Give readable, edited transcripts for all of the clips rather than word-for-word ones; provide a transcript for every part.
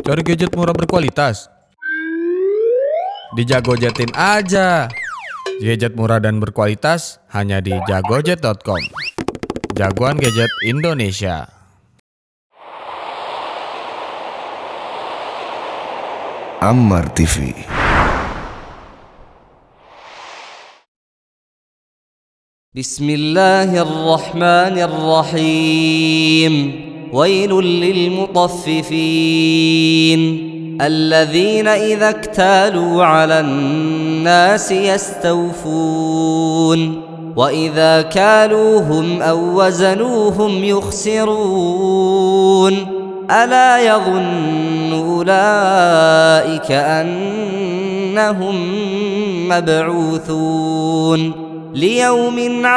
Cari gadget murah berkualitas? Di Jagojetin aja. Gadget murah dan berkualitas hanya di jagojet.com. Jagoan gadget Indonesia. Ammar TV. Bismillahirrahmanirrahim. ويل للمطففين الذين إذا اكتالوا على الناس يستوفون وإذا كالوهم أو وزنوهم يخسرون ألا يظن أولئك أنهم مبعوثون ليوم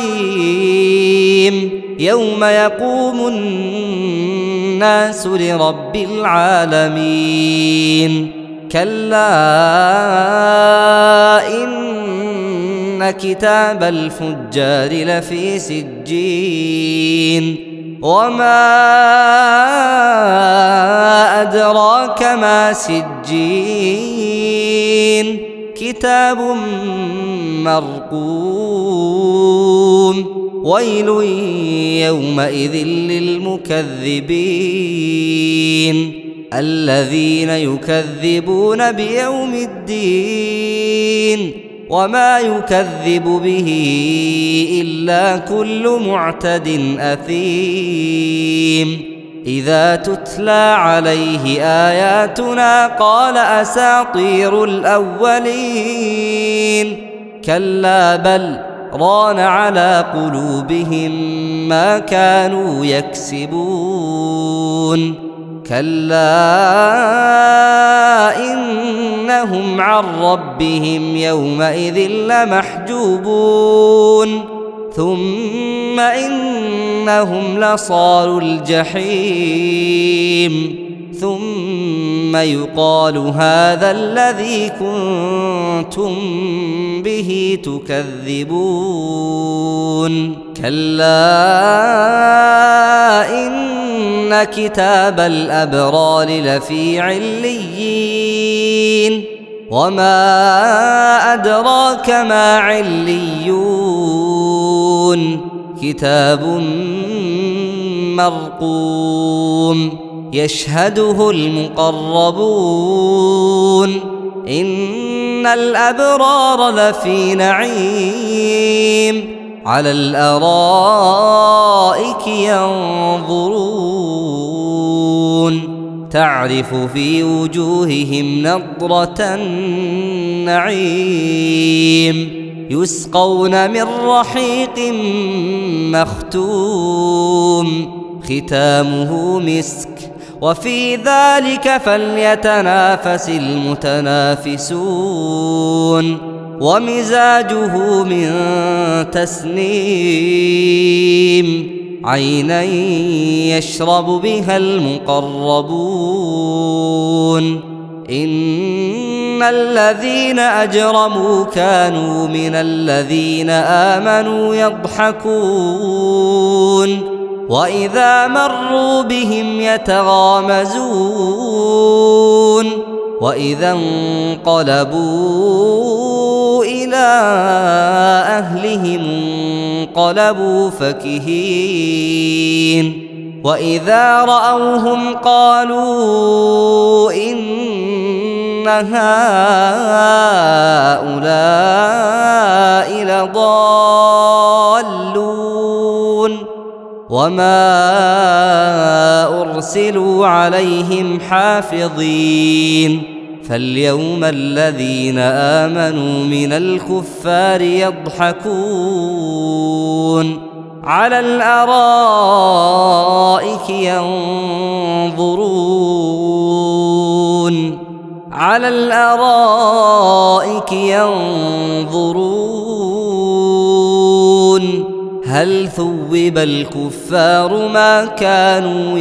عظيم يوم يقوم الناس لرب العالمين كلا إن كتاب الفجار لفي سجين وما أدراك ما سجين كتاب مرقوم ويل يومئذ للمكذبين الذين يكذبون بيوم الدين وما يكذب به إلا كل معتد أثيم إذا تتلى عليه آياتنا قال أساطير الأولين كلا بل ران على قلوبهم ما كانوا يكسبون كلا إنهم عن ربهم يومئذ لمحجوبون ثم إنهم لصالو الجحيم ثم يقال هذا الذي كنتم به تكذبون كلا إن كتاب الأبرار لفي عليين وما أدراك ما عليون كتاب مرقوم يشهده المقربون إن الأبرار لفي نعيم على الأرائك ينظرون تعرف في وجوههم نضرة النعيم يسقون من رحيق مختوم ختامه مسك وفي ذلك فليتنافس المتنافسون ومزاجه من تسنيم عينا يشرب بها المقربون إن الذين أجرموا كانوا من الذين آمنوا يضحكون وإذا مروا بهم يتغامزون وإذا انقلبوا إلى أهلهم انقلبوا فكهين وإذا رأوهم قالوا إن هؤلاء لضالون وما أرسلوا عليهم حافظين فاليوم الذين آمنوا من الكفار يضحكون على الأرائك ينظرون على الأرائك ينظرون هل ثوب الكفار ما كانوا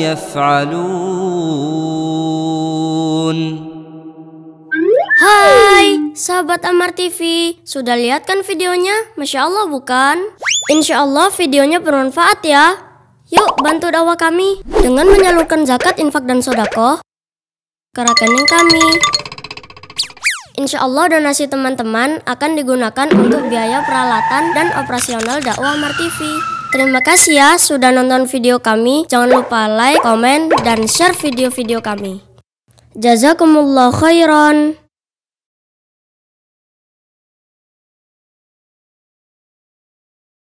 يفعلون. Hai sahabat Ammar TV, sudah lihat kan videonya? Masya Allah bukan? Insya Allah videonya bermanfaat ya. Yuk bantu dakwah kami dengan menyalurkan zakat, infak, dan sedekah. ke rekening kami. Insya Allah donasi teman-teman akan digunakan untuk biaya peralatan dan operasional dakwah Ammar TV. Terima kasih ya sudah nonton video kami. Jangan lupa like, komen, dan share video-video kami. Jazakumullah khairan.